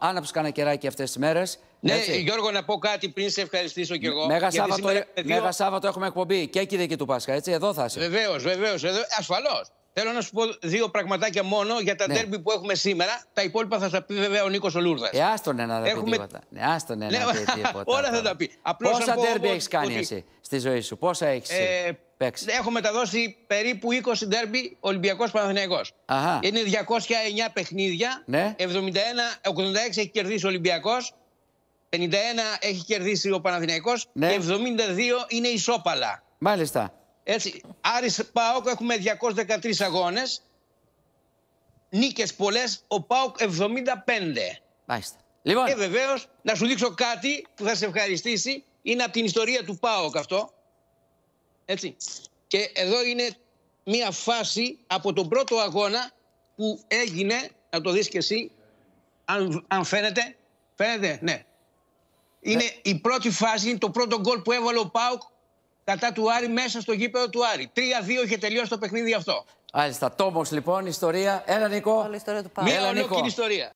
άναψε κανένα κεράκι αυτές τις μέρες. Ναι, έτσι. Γιώργο, να πω κάτι πριν σε ευχαριστήσω κι εγώ. Μέγα Σάββατο έχουμε εκπομπή και εκεί δική του Πάσχα, έτσι. Εδώ θα είσαι. Βεβαίως. Ασφαλώς. Θέλω να σου πω δύο πραγματάκια μόνο για τα ντέρμπι που έχουμε σήμερα. Τα υπόλοιπα θα τα πει βέβαια ο Νίκος ο Λούρδας. Άστον να πει τίποτα. Άστον να πει τίποτα. Όλα θα τα πει. Πόσα ντέρμπι έχεις κάνει εσύ στη ζωή σου, πόσα έχεις παίξει? Έχω μεταδώσει περίπου 20 ντέρμπι Ολυμπιακός Παναθηναϊκός. Είναι 209 παιχνίδια. Ναι. 86 έχει κερδίσει ο Ολυμπιακός. 51 έχει κερδίσει ο Παναθηναϊκός. Ναι. Και 72 είναι ισόπαλα. Μάλιστα. Έτσι, Άρης ΠΑΟΚ έχουμε 213 αγώνες. Νίκες πολλές, ο ΠΑΟΚ 75. Μάλιστα. Λοιπόν. Και βεβαίως, να σου δείξω κάτι που θα σε ευχαριστήσει. Είναι από την ιστορία του ΠΑΟΚ αυτό. Έτσι. Και εδώ είναι μία φάση από τον πρώτο αγώνα που έγινε, να το δεις και εσύ, αν φαίνεται. Φαίνεται, ναι. Είναι η πρώτη φάση, το πρώτο γκολ που έβαλε ο ΠΑΟΚ κατά του Άρη μέσα στο γήπεδο του Άρη. 3-2 είχε τελειώσει το παιχνίδι αυτό. Μάλιστα. Τόμος λοιπόν, ιστορία. Έλα Νικό. Όλη η ιστορία του ΠΑΟΚ. Μια ολόκληρη ιστορία.